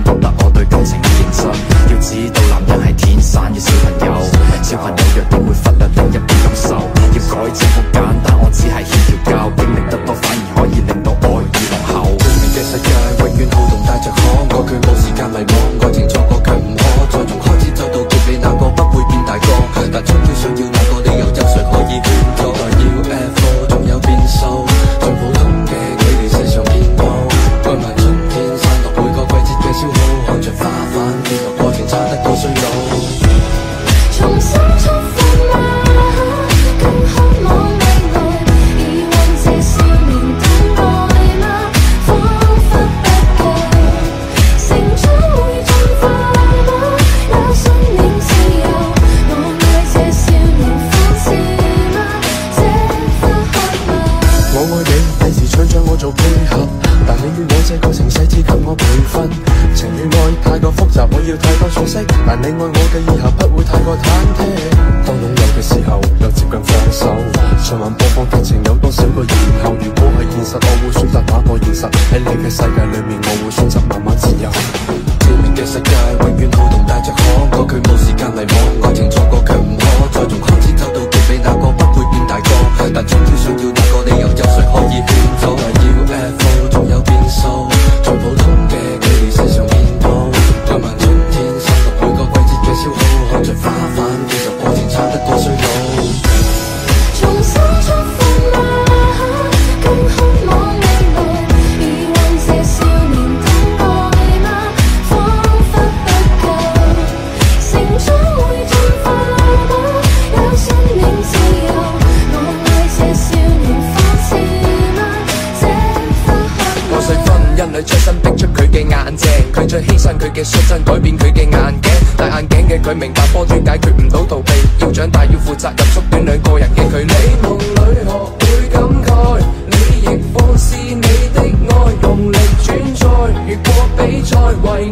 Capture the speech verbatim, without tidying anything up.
覺得我對感情唔認真。要知道男人係天生嘅小朋友，小朋友若點會忽略另一半感受？要改正好簡單，我只係欠條教，經歷得多反而可以令到愛意濃厚。對面嘅世界永遠好動帶着可，過佢冇時間迷惘，愛情錯過卻唔可，再從開始走到結尾，那個不會變大個，但終於想要那個理由，有誰可以勸阻？代要 F O 仲有變數，最普通嘅距離世上遍佈，愛埋春天散落每個季節嘅消耗，看着花瓣跌落過程差得過衰老。 重新出發嗎？更渴望未來，疑問這少年等待嗎？彷彿不夠，成長會進化嗎？有生命自由，我愛這少年反思嗎？這分開嗎？ 我愛你，第時唱將我做配合，但你與我這個程細緻給我培訓。情與愛太過複雜，我要太多信息，但你愛我嘅以後不會太過忐忑。當擁有嘅時候，又接近放手。循環播放劇情有多少個然後？如果係現實，我會選擇打破現實。喺你嘅世界裏面，我會選擇慢慢自由。對面嘅世界永遠好動帶着可，過佢冇時間迷惘，愛情錯過卻唔可，再從開始走到結尾，那個不會變大個，但終於想要那個理由，有誰可以勸阻？但要 F O 仲有變數，最普通嘅距離世上遍佈，愛埋春天散落每個季節嘅消耗，看着花瓣跌落過程差得過衰老。 重新出發嗎？更渴望未來，疑問這少年等待嗎？彷彿不夠，成長會進化嗎？有生命自由，我愛這少年反思嗎？這分開嗎？ 破碎婚姻裏出身逼出佢嘅眼鏡，佢再犧牲佢嘅率真，改變佢嘅眼鏡。戴眼鏡嘅佢明白波珠解決唔到逃避，要長大要負責任，縮短兩個人嘅距離。夢裏學會感慨，你亦放肆你的愛，用力轉載，越過比賽為